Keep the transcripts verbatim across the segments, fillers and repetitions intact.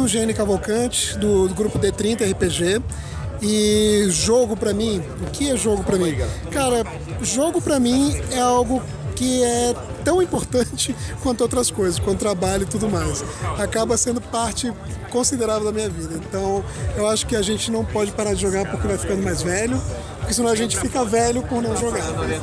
Bruno Gene Cavalcante, do, do grupo D trinta R P G. E jogo pra mim, o que é jogo pra mim? Cara, jogo pra mim é algo que é tão importante quanto outras coisas, quanto trabalho e tudo mais. Acaba sendo parte considerável da minha vida. Então, eu acho que a gente não pode parar de jogar porque vai ficando mais velho, porque senão a gente fica velho por não jogar.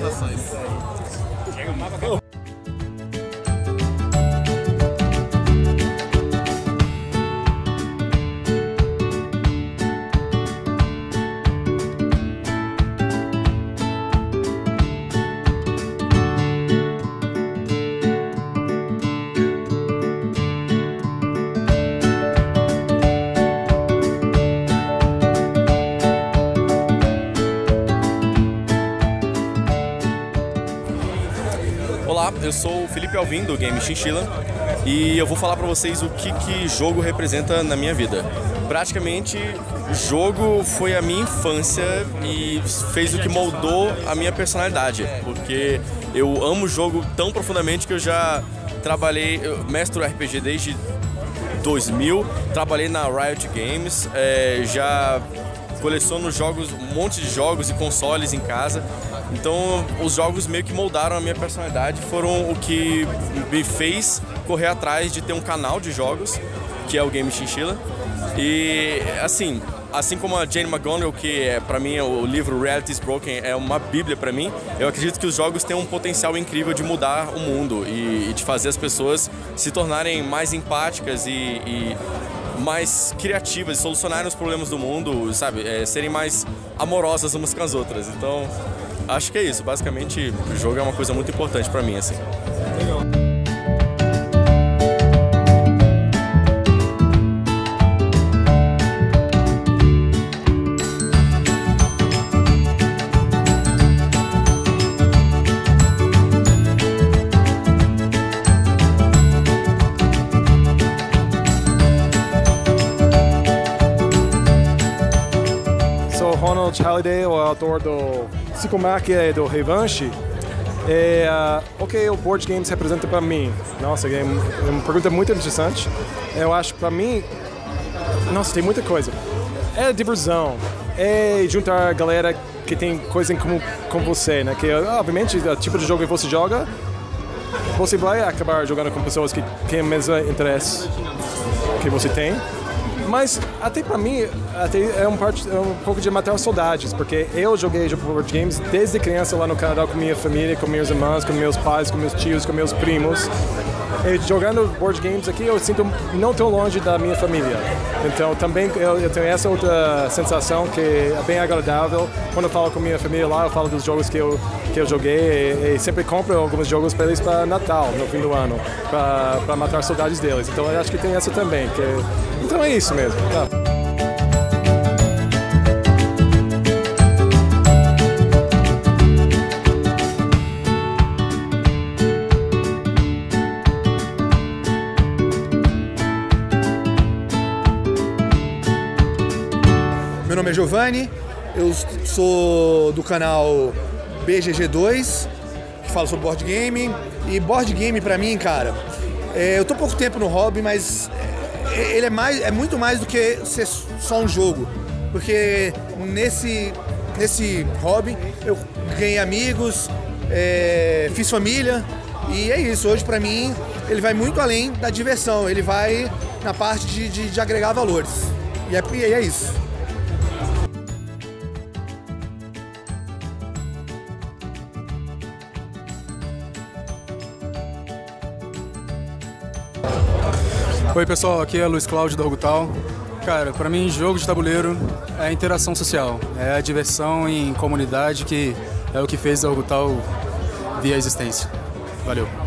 Olá, eu sou o Felipe Alvim do Game Chinchilla e eu vou falar pra vocês o que, que jogo representa na minha vida. Praticamente, jogo foi a minha infância e fez o que moldou a minha personalidade, porque eu amo jogo tão profundamente que eu já trabalhei, eu mestro R P G desde dois mil, trabalhei na Riot Games, é, já coleciono jogos, um monte de jogos e consoles em casa. Então, os jogos meio que moldaram a minha personalidade, foram o que me fez correr atrás de ter um canal de jogos, que é o Game Chinchilla. E, assim, assim como a Jane McGonigal, que é, pra mim, o livro Reality is Broken é uma bíblia pra mim, eu acredito que os jogos têm um potencial incrível de mudar o mundo e, e de fazer as pessoas se tornarem mais empáticas e, e mais criativas, solucionarem os problemas do mundo, sabe? É, serem mais amorosas umas com as outras. Então, acho que é isso. Basicamente, o jogo é uma coisa muito importante pra mim, assim. Legal. Ronald Halliday, o autor do Psicomáquia e do Revanche. É, uh, o que o board games representa para mim? Nossa, é uma pergunta muito interessante. Eu acho para mim, nossa, tem muita coisa. É diversão, é juntar a galera que tem coisa em comum com você, né? Que obviamente o tipo de jogo que você joga, você vai acabar jogando com pessoas que têm o mesmo interesse que você tem. Mas até pra mim até é, um parte, é um pouco de matar saudades, porque eu joguei board games desde criança lá no Canadá com minha família, com minhas irmãs, com meus pais, com meus tios, com meus primos. E jogando board games aqui eu sinto não tão longe da minha família. Então também eu, eu tenho essa outra sensação que é bem agradável. Quando eu falo com minha família lá, eu falo dos jogos que eu, que eu joguei e, e sempre compro alguns jogos para eles para Natal, no fim do ano, para matar saudades deles. Então eu acho que tem essa também. Que, então é isso mesmo. Tá. Meu nome é Giovanni, eu sou do canal B G G dois, que fala sobre board game. E board game pra mim, cara, é, eu tô pouco tempo no hobby, mas ele é, mais, é muito mais do que ser só um jogo. Porque nesse, nesse hobby eu ganhei amigos, é, fiz família, e é isso. Hoje pra mim ele vai muito além da diversão, ele vai na parte de, de, de agregar valores. E é, e é isso. Oi pessoal, aqui é Luiz Cláudio da Rogutal. Cara, pra mim jogo de tabuleiro é a interação social, é a diversão em comunidade que é o que fez a Rogutal vir à existência. Valeu!